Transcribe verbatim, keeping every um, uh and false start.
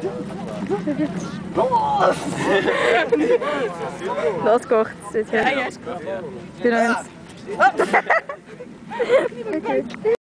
Los! Los kocht es jetzt. Ja, ja. Für uns. Okay.